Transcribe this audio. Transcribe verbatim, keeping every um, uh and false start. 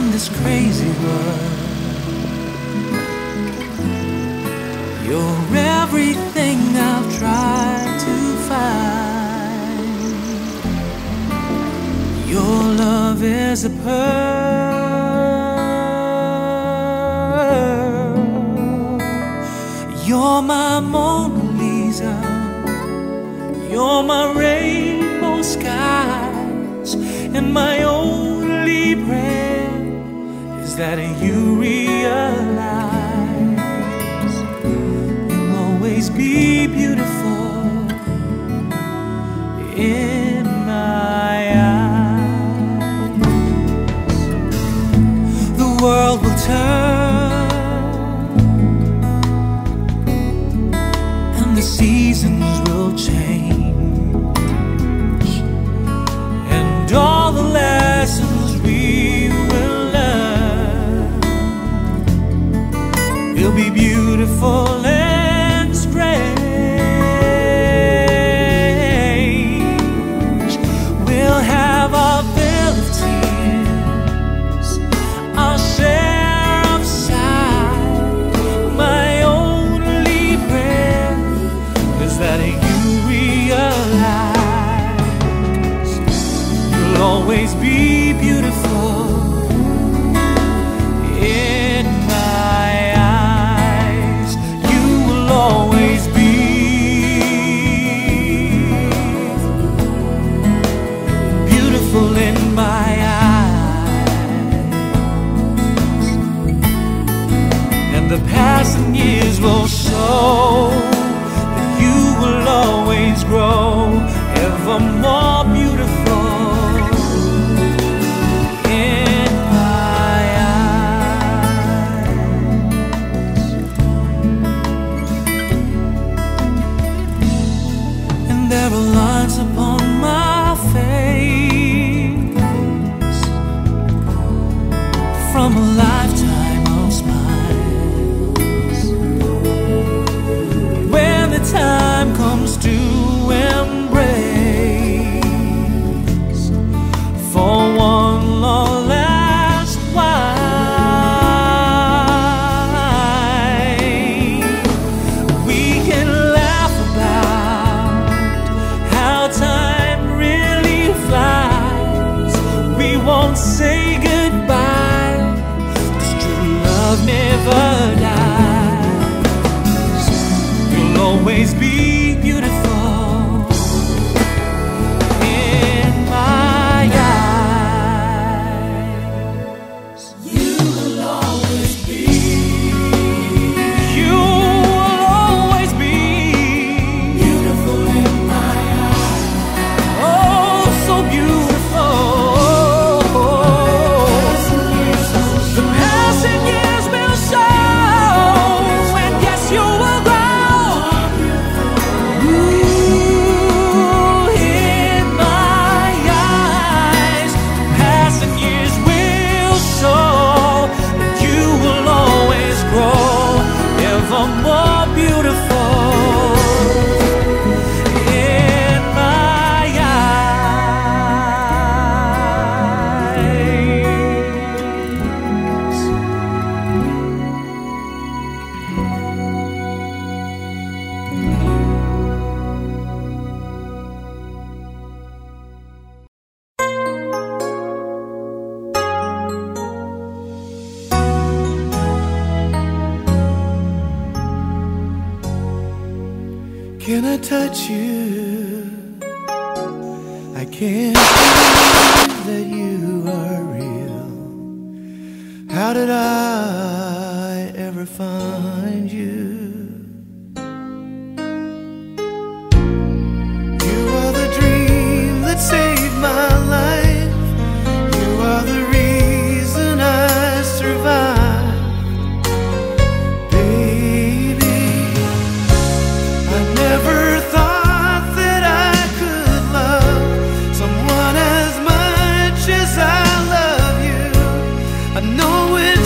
this crazy world. You're everything I've tried to find. Your love is a pearl. You're my Mona Lisa. You're my rainbow skies. And my only prayer is that you realize you'll always be beautiful in my eyes. The world will turn and the seasons will change, and all the lessons we will learn will be beautiful and strange. We'll have our fill of tears, our share of sighs. My only prayer is that you realize you'll always be beautiful in my eyes. You will always be beautiful in my eyes, and the passing years will show that you will always grow ever more beautiful in my eyes. And there are lines upon my face from a lifetime of smiles. When the time comes to embrace for one long last while, we can laugh about how time really flies. We won't say goodbye, 'cause true love never dies. You'll always be beautiful in my eyes. You will always be. You will always be beautiful in my eyes. Oh, so beautiful. The passing years will show, and yes, you will grow. Ooh, in my eyes, passing years will show that you will always grow ever more beautiful in my eyes. Can I touch you? I can't believe that you are real. How did I ever find you? You are the dream that saved my life. You are the reason I survived. Baby, I never thought that I could love someone as much as I love you. I know it